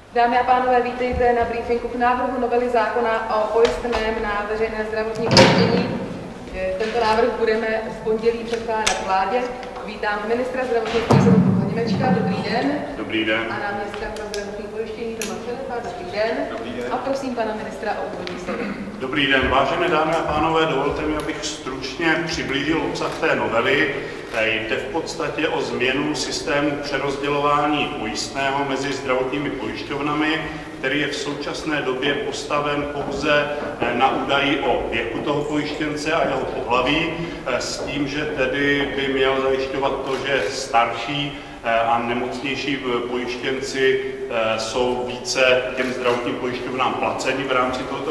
Dámy a pánové, vítejte na briefingu k návrhu novely zákona o pojistném na veřejné zdravotní pojištění. Tento návrh budeme v pondělí předkládat vládě. Vítám ministra zdravotnictví Svatopluka Němečka, dobrý den. Dobrý den. A náměstka pro zdravotní pojištění Toma Filipa, dobrý den. Dobrý den. A prosím pana ministra o úvodní slovo. Dobrý den, vážené dámy a pánové, dovolte mi, abych stručně přiblížil obsah té novely. Jde v podstatě o změnu systému přerozdělování pojistného mezi zdravotními pojišťovnami, který je v současné době postaven pouze na údaji o věku toho pojištěnce a jeho pohlaví, s tím, že tedy by měl zajišťovat to, že starší a nemocnější pojištěnci jsou více těm zdravotním pojišťovnám placeni v rámci tohoto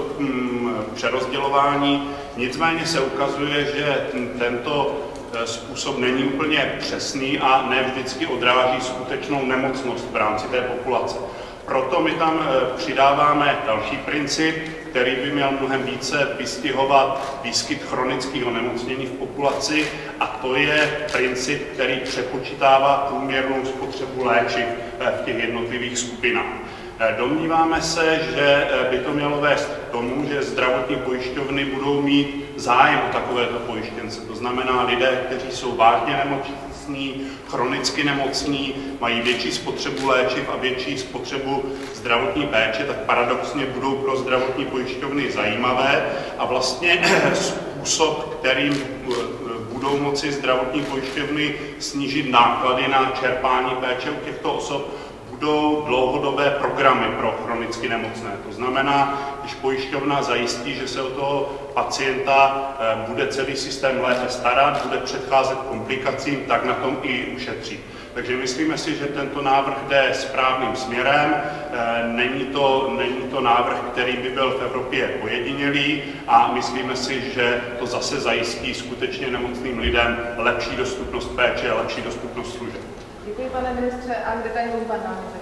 přerozdělování. Nicméně se ukazuje, že tento způsob není úplně přesný a ne vždycky odráží skutečnou nemocnost v rámci té populace. Proto my tam přidáváme další princip, který by měl mnohem více vystihovat výskyt chronického onemocnění v populaci, a to je princip, který přepočítává průměrnou spotřebu léčiv v těch jednotlivých skupinách. Domníváme se, že by to mělo vést k tomu, že zdravotní pojišťovny budou mít zájem o takovéto pojištěnce. To znamená lidé, kteří jsou vážně nemocní, chronicky nemocní, mají větší spotřebu léčiv a větší spotřebu zdravotní péče, tak paradoxně budou pro zdravotní pojišťovny zajímavé a vlastně způsob, kterým budou moci zdravotní pojišťovny snížit náklady na čerpání péče u těchto osob, budou dlouhodobé programy pro chronicky nemocné. To znamená, když pojišťovna zajistí, že se o toho pacienta bude celý systém lépe starat, bude předcházet komplikacím, tak na tom i ušetří. Takže myslíme si, že tento návrh jde správným směrem. Není to návrh, který by byl v Evropě ojedinělý, a myslíme si, že to zase zajistí skutečně nemocným lidem lepší dostupnost péče a lepší dostupnost služeb. Děkuji, pane ministře, a k detailům pan náměstek.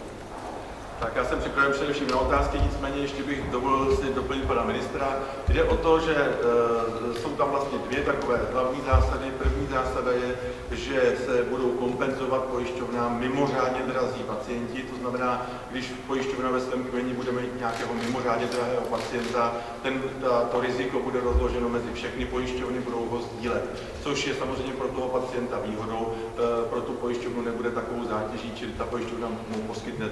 Tak já jsem připraven především na otázky, nicméně ještě bych dovolil si doplnit pana ministra. Jde o to, že jsou tam vlastně dvě takové hlavní zásady. První zásada je, že se budou kompenzovat pojišťovnám mimořádně drazí pacienti. To znamená, když pojišťovna ve svém kmeni bude mít nějakého mimořádně drahého pacienta, to riziko bude rozloženo mezi všechny pojišťovny, budou ho sdílet. Což je samozřejmě pro toho pacienta výhodou, pro tu pojišťovnu nebude takovou zátěží, čili ta pojišťovna mu poskytne,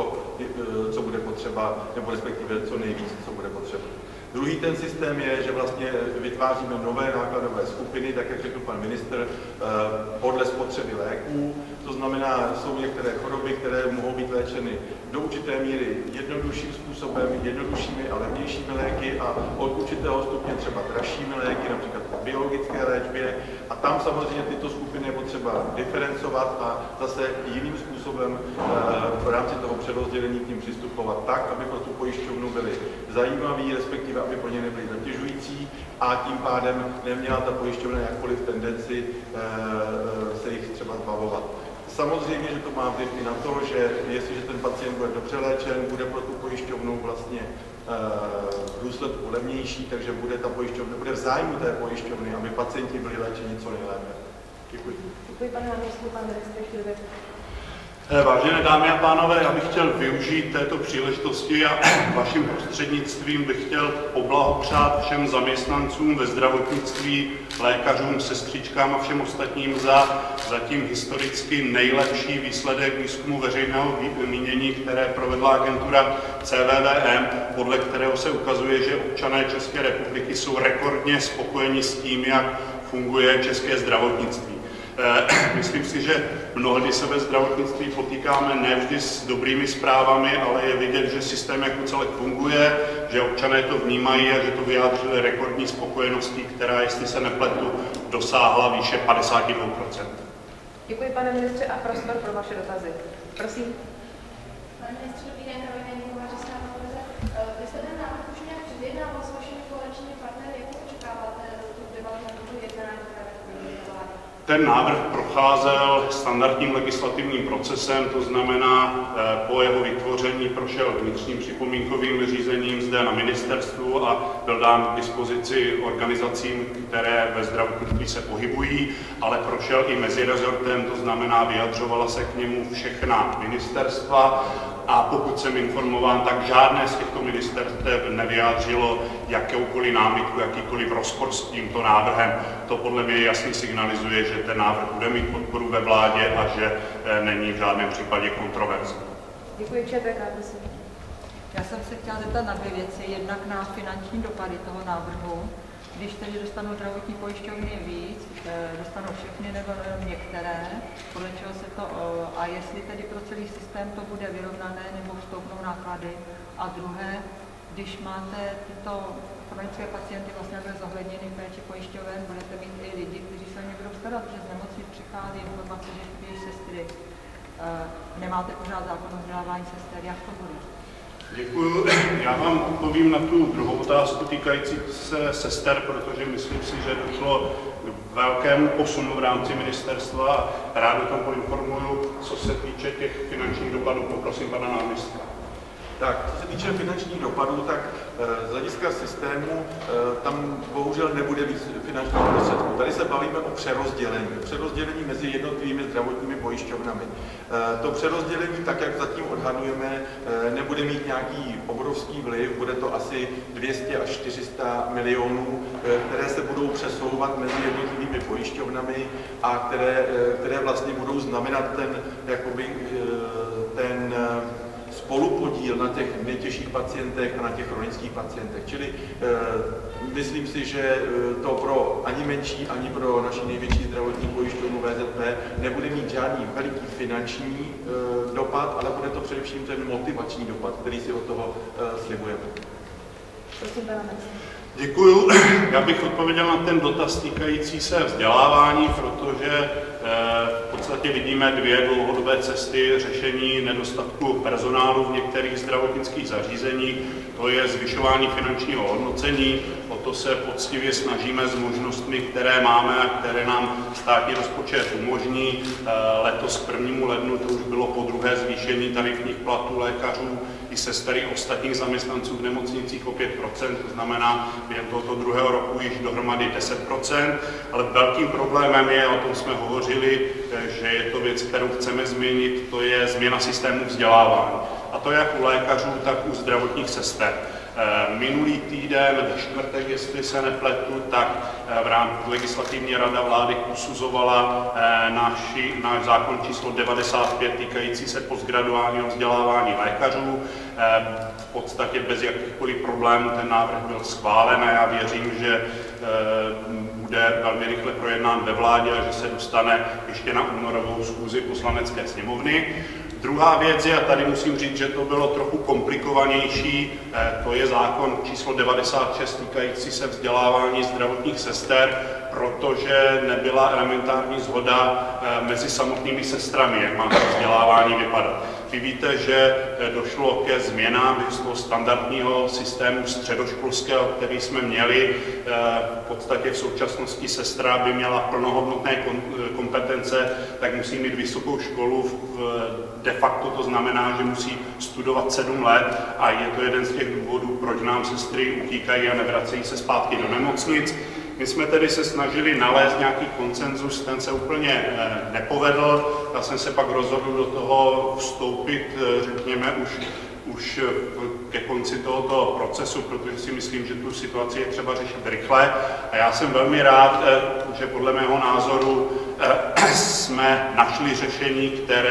co bude potřeba, nebo respektive co nejvíc, co bude potřeba. Druhý ten systém je, že vlastně vytváříme nové nákladové skupiny, tak jak řekl pan ministr, podle spotřeby léků. To znamená, jsou některé choroby, které mohou být léčeny do určité míry jednodušším způsobem, jednoduššími a levnějšími léky, a od určitého stupně třeba dražšími léky, například po biologické léčbě. A tam samozřejmě tyto skupiny je potřeba diferencovat a zase jiným způsobem v rámci toho přerozdělení k ním přistupovat tak, aby pro tu pojišťovnu byly zajímavý, respektive aby pro ně nebyly zatěžující, a tím pádem neměla ta pojišťovna jakkoliv tendenci se jich třeba zbavovat. Samozřejmě, že to má vliv i na to, že jestliže ten pacient bude dobře léčen, bude pro tu pojišťovnu vlastně v důsledku levnější, takže bude v zájmu té pojišťovny, aby pacienti byli léčeni co nejlépe. Děkuji. Děkuji, pane náměstku, pan ministr. Vážené dámy a pánové, já bych chtěl využít této příležitosti a vaším prostřednictvím bych chtěl poblahopřát všem zaměstnancům ve zdravotnictví, lékařům, sestřičkám a všem ostatním za zatím historicky nejlepší výsledek výzkumu veřejného mínění, které provedla agentura CVVM, podle kterého se ukazuje, že občané České republiky jsou rekordně spokojeni s tím, jak funguje české zdravotnictví. Myslím si, že mnohdy se ve zdravotnictví potýkáme nevždy s dobrými zprávami, ale je vidět, že systém jako celek funguje, že občané to vnímají a že to vyjádřili rekordní spokojeností, která, jestli se nepletu, dosáhla výše 52%. Děkuji, pane ministře, a prostor pro vaše dotazy. Prosím. Pane ministře, dobrý den, Vy jste ten návrh už nějak předjednával s vašimi koaličními partnery, jak očekáváte tu debatu na toto jednání, které Ten návrh procházel standardním legislativním procesem, to znamená, po jeho vytvoření prošel vnitřním připomínkovým řízením zde na ministerstvu a byl dán k dispozici organizacím, které ve zdravotnictví se pohybují, ale prošel i mezirezortem, to znamená, vyjadřovala se k němu všechna ministerstva. a pokud jsem informován, tak žádné z těchto ministerstev nevyjádřilo jakoukoliv námitku, jakýkoliv rozpor s tímto návrhem. To podle mě jasně signalizuje, že ten návrh bude mít podporu ve vládě a že není v žádném případě kontroverzní. Děkuji, ČTK, prosím. Já jsem se chtěla zeptat na dvě věci. Jednak na finanční dopady toho návrhu. Když tedy dostanou zdravotní pojišťovny víc, dostanou všechny nebo některé, podle čeho se to, a jestli tedy pro celý systém to bude vyrovnané nebo vstoupnou náklady. A druhé, když máte tyto chronické pacienty vlastně zohledněny v péči pojišťoven, budete mít i lidi, kteří se o ně budou starat, že z nemocnic přichází informace, že chybějí sestry. Nemáte pořád zákon o vzdělávání sester, jak to bude? Děkuju. Já vám odpovím na tu druhou otázku týkající se sester, protože myslím si, že došlo k velkému posunu v rámci ministerstva. Rád o tom poinformuju, co se týče těch finančních dopadů. Poprosím pana náměstka. Tak, co se týče finančních dopadů, tak z hlediska systému tam bohužel nebude víc finančních prostředků. Tady se bavíme o přerozdělení mezi jednotlivými zdravotními pojišťovnami. To přerozdělení, tak jak zatím odhadujeme, nebude mít nějaký obrovský vliv, bude to asi 200 až 400 milionů, které se budou přesouvat mezi jednotlivými pojišťovnami a které vlastně budou znamenat ten spolupodíl na těch nejtěžších pacientech a na těch chronických pacientech. Čili myslím si, že to pro ani menší, ani pro naši největší zdravotní pojišťovnu VZP nebude mít žádný veliký finanční dopad, ale bude to především ten motivační dopad, který si od toho slibujeme. Prosím, pana ministra. Děkuju. Já bych odpověděl na ten dotaz týkající se vzdělávání, protože v podstatě vidíme dvě dlouhodobé cesty řešení nedostatku personálu v některých zdravotnických zařízeních. To je zvyšování finančního hodnocení, o to se poctivě snažíme s možnostmi, které máme a které nám státní rozpočet umožní. Letos k 1. lednu to už bylo podruhé zvýšení tarifních platů lékařů i sester i ostatních zaměstnanců v nemocnicích o 5%, to znamená během tohoto druhého roku již dohromady 10%, ale velkým problémem je, o tom jsme hovořili, že je to věc, kterou chceme změnit, to je změna systému vzdělávání. A to jak u lékařů, tak u zdravotních sester. Minulý týden, ve čtvrtek, jestli se nepletu, tak v rámci legislativní rada vlády posuzovala náš zákon číslo 95 týkající se postgraduálního vzdělávání lékařů. V podstatě bez jakýchkoliv problémů ten návrh byl schválen a já věřím, že bude velmi rychle projednán ve vládě a že se dostane ještě na únorovou schůzi Poslanecké sněmovny. Druhá věc je, a tady musím říct, že to bylo trochu komplikovanější, to je zákon číslo 96 týkající se vzdělávání zdravotních sester, protože nebyla elementární shoda mezi samotnými sestrami, jak má to vzdělávání vypadat. Vy víte, že došlo ke změnám z toho standardního systému středoškolského, který jsme měli. V podstatě v současnosti sestra by měla plnohodnotné kompetence, tak musí mít vysokou školu. De facto to znamená, že musí studovat 7 let a je to jeden z těch důvodů, proč nám sestry utíkají a nevracejí se zpátky do nemocnic. My jsme tedy se snažili nalézt nějaký konsenzus, ten se úplně nepovedl. Já jsem se pak rozhodl do toho vstoupit, řekněme, už ke konci tohoto procesu, protože si myslím, že tu situaci je třeba řešit rychle. A já jsem velmi rád, že podle mého názoru jsme našli řešení,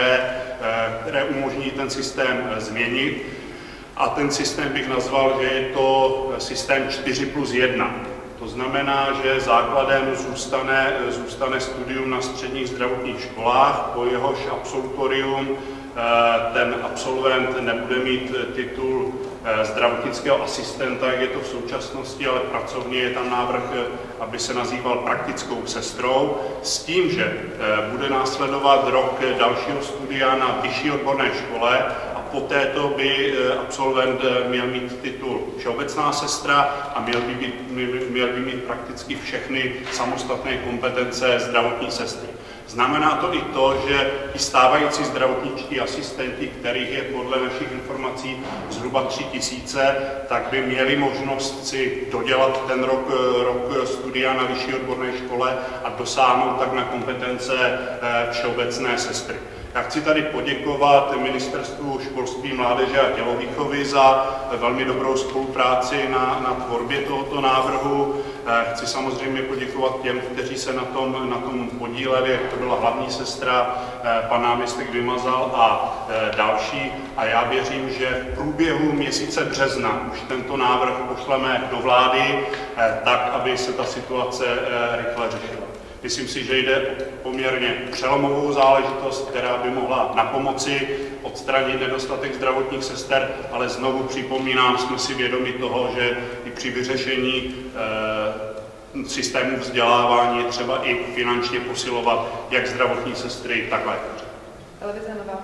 které umožní ten systém změnit. A ten systém bych nazval, že je to systém 4+1. To znamená, že základem zůstane studium na středních zdravotních školách, po jehož absolutorium ten absolvent nebude mít titul zdravotnického asistenta, jak je to v současnosti, ale pracovně je tam návrh, aby se nazýval praktickou sestrou, s tím, že bude následovat rok dalšího studia na vyšší odborné škole a poté to by absolvent měl mít titul všeobecná sestra a měl by mít prakticky všechny samostatné kompetence zdravotní sestry. Znamená to i to, že i stávající zdravotničtí asistenti, kterých je podle našich informací zhruba 3000, tak by měli možnost si dodělat ten rok studia na vyšší odborné škole a dosáhnout tak na kompetence všeobecné sestry. Já chci tady poděkovat Ministerstvu školství, mládeže a tělovýchovy za velmi dobrou spolupráci na tvorbě tohoto návrhu. Chci samozřejmě poděkovat těm, kteří se na tom podíleli, jak to byla hlavní sestra, pan náměstek Vymazal a další. A já věřím, že v průběhu měsíce března už tento návrh pošleme do vlády, tak, aby se ta situace rychle řešila. Myslím si, že jde o poměrně přelomovou záležitost, která by mohla napomoci odstranit nedostatek zdravotních sester, ale znovu připomínám, jsme si vědomi toho, že i při vyřešení systému vzdělávání je třeba i finančně posilovat jak zdravotní sestry, tak lékaře. Televize Nova.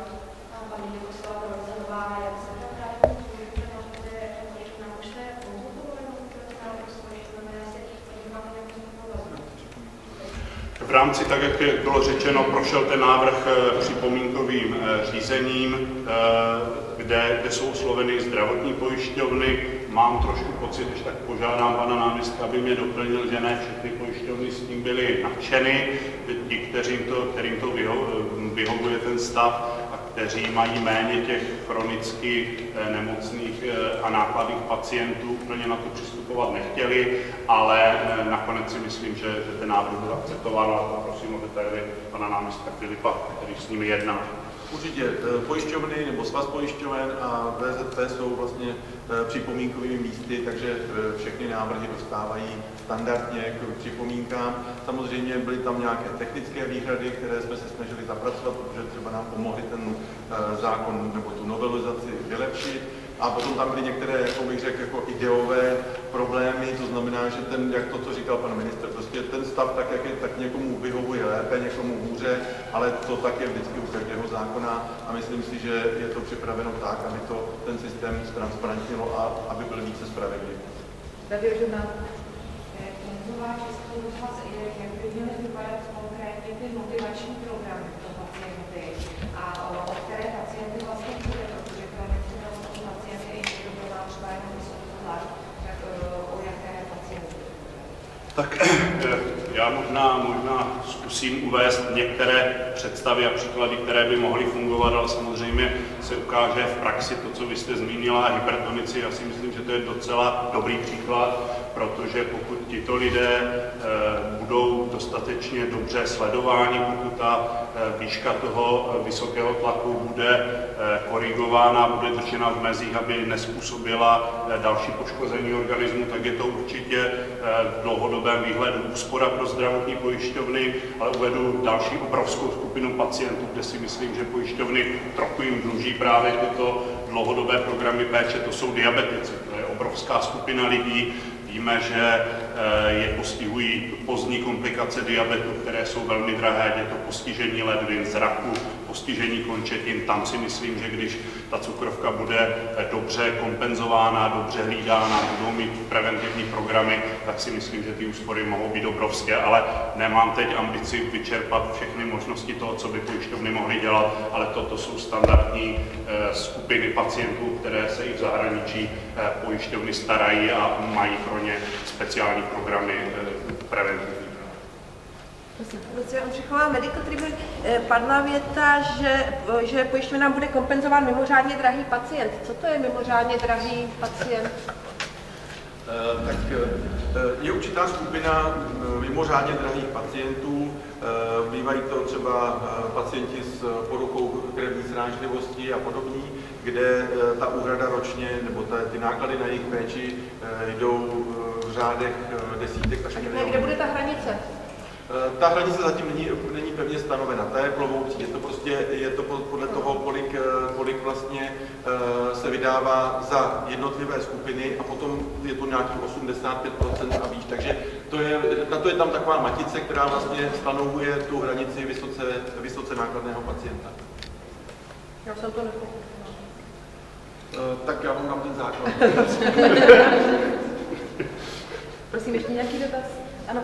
V rámci, tak jak bylo řečeno, prošel ten návrh připomínkovým řízením, kde jsou osloveny zdravotní pojišťovny. Mám trošku pocit, že tak požádám pana náměstka, aby mě doplnil, že ne všechny pojišťovny s tím byly nadšeny. Ti, kterým to vyhovuje ten stav a kteří mají méně těch chronicky nemocných a nákladných pacientů, úplně na to přistupovat nechtěli, ale nakonec si myslím, že ten návrh byl akceptován a poprosím o detaily pana náměstka Filipa, který s nimi jedná. Určitě pojišťovny nebo svaz pojišťoven a VZP jsou vlastně připomínkovými místy, takže všechny návrhy dostávají standardně k připomínkám. Samozřejmě byly tam nějaké technické výhrady, které jsme se snažili zapracovat, protože třeba nám pomohli ten zákon nebo tu novelizaci vylepšit. A potom tam byly některé, jako bych řekl, jako ideové problémy, to znamená, že ten, jak to, co říkal pan ministr, prostě ten stav, tak jak je, tak někomu vyhovuje lépe, někomu hůře, ale to tak je vždycky u každého zákona a myslím si, že je to připraveno tak, aby to ten systém ztransparentnilo a aby byl více spravedlivý. Radiožurnál. Jak by měly vypadat konkrétně ty motivační programy pro pacienty a o které pacienty vlastně bude, protože chronicky nemocní pacienty, i když to byla třeba jenom vysoký tlak, tak o jaké pacienty? Tak já možná zkusím uvést některé představy a příklady, které by mohly fungovat, ale samozřejmě se ukáže v praxi to, co vy jste zmínila, hypertonici. Já si myslím, že to je docela dobrý příklad, protože pokud tito lidé budou dostatečně dobře sledováni, pokud ta výška toho vysokého tlaku bude korigována, bude držena v mezích, aby nezpůsobila další poškození organismu, tak je to určitě v dlouhodobém výhledu úspora pro zdravotní pojišťovny, ale uvedu další obrovskou skupinu pacientů, kde si myslím, že pojišťovny trochu jim dluží právě tyto dlouhodobé programy péče, to jsou diabetici. To je obrovská skupina lidí. Víme, že je postihují pozdní komplikace diabetu, které jsou velmi drahé, je to postižení ledvin, zraku, postižení končetin. Tam si myslím, že když ta cukrovka bude dobře kompenzována, dobře hlídána, budou mít preventivní programy, tak si myslím, že ty úspory mohou být obrovské, ale nemám teď ambici vyčerpat všechny možnosti toho, co by pojišťovny mohly dělat, ale toto jsou standardní skupiny pacientů, které se i v zahraničí pojišťovny starají a mají pro ně speciální programy preventivní. Lucie Ondřichová, Medical Tribune, padla věta, že pojišťovna bude kompenzován mimořádně drahý pacient. Co to je mimořádně drahý pacient? Tak je určitá skupina mimořádně drahých pacientů. Bývají to třeba pacienti s poruchou krevní srážlivosti a podobní, kde ta úhrada ročně nebo ty náklady na jejich péči jdou v řádech desítek až milionů. Kde bude ta hranice? Ta hranice zatím není pevně stanovena, ta je plovoucí, je to podle toho, kolik vlastně se vydává za jednotlivé skupiny a potom je to nějakých 85% a víc, takže na to je tam taková matice, která vlastně stanovuje tu hranici vysoce nákladného pacienta. Já jsem to nepochopila. Tak já vám dám ten základ. Prosím, ještě nějaký dotaz? Ano.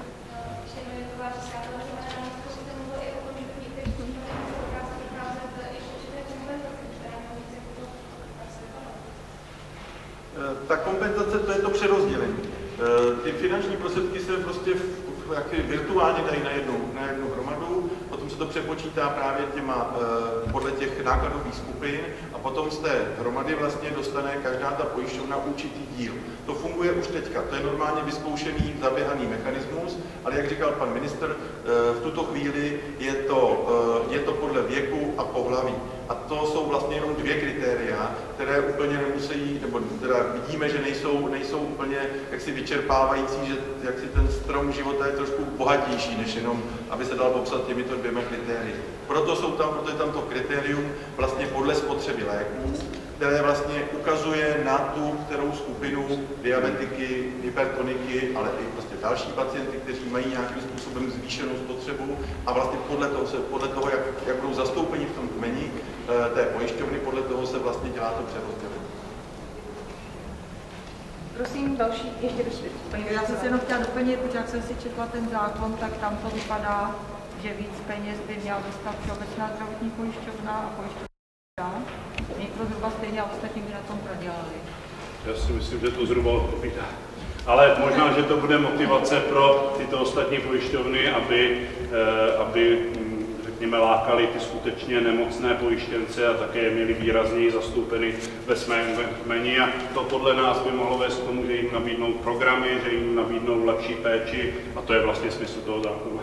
Ta kompenzace, to je to přerozdělení. Ty finanční prostředky se prostě virtuálně dají na jednu hromadu, potom potom se to přepočítá právě podle těch nákladových skupin a potom z té hromady vlastně dostane každá ta pojišťovna určitý díl. To funguje už teďka, to je normálně vyzkoušený, zaběhaný mechanismus, ale jak říkal pan ministr, v tuto chvíli je to podle věku a pohlaví. A to jsou vlastně jenom 2 kritéria, které úplně nemusí, nebo teda vidíme, že nejsou úplně jaksi vyčerpávající, že jaksi ten strom života je trošku bohatější, než jenom, aby se dal popsat těmito 2 kritérii. Proto je tam to kritérium vlastně podle spotřeby léků, které vlastně ukazuje na tu kterou skupinu diabetiky, hypertoniky, ale i prostě další pacienty, kteří mají nějakým způsobem zvýšenou spotřebu a vlastně podle toho jak budou zastoupeni v tom kmeni té pojišťovny, podle toho se vlastně dělá to přerozdělení. Prosím, další, ještě Já jsem si jenom chtěla doplnit, protože jak jsem si četla ten zákon, tak tam to vypadá, že víc peněz by měla dostat Všeobecná zdravotní pojišťovna a pojišťovna. Mě to zhruba stejně a ostatní by na tom prodělali. Já si myslím, že to zhruba odpovídá. Ale možná, že to bude motivace pro tyto ostatní pojišťovny, aby řekněme, lákali ty skutečně nemocné pojištěnce a také je měli výrazněji zastoupeny ve svém kmeni. A to podle nás by mohlo vést k tomu, že jim nabídnou programy, že jim nabídnou lepší péči a to je vlastně smysl toho zákona.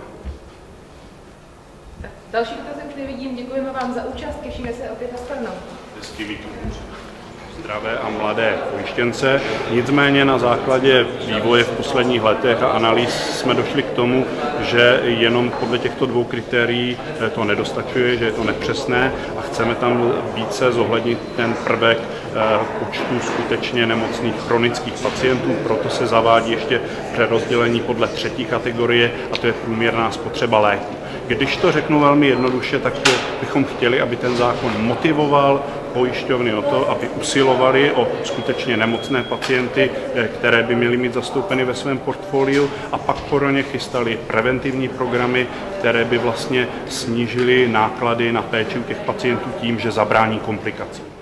Další dotazy už nevidím, děkujeme vám za účast, těšíme se opět na shledanou. Hezký víkend. Zdravé a mladé pojištěnce. Nicméně na základě vývoje v posledních letech a analýz jsme došli k tomu, že jenom podle těchto 2 kritérií to nedostačuje, že je to nepřesné a chceme tam více zohlednit ten prvek počtu skutečně nemocných chronických pacientů, proto se zavádí ještě přerozdělení podle 3. kategorie a to je průměrná spotřeba léků. Když to řeknu velmi jednoduše, tak bychom chtěli, aby ten zákon motivoval pojišťovny o to, aby usilovali o skutečně nemocné pacienty, které by měly mít zastoupeny ve svém portfoliu a pak pro ně chystali preventivní programy, které by vlastně snížily náklady na péči u těch pacientů tím, že zabrání komplikacím.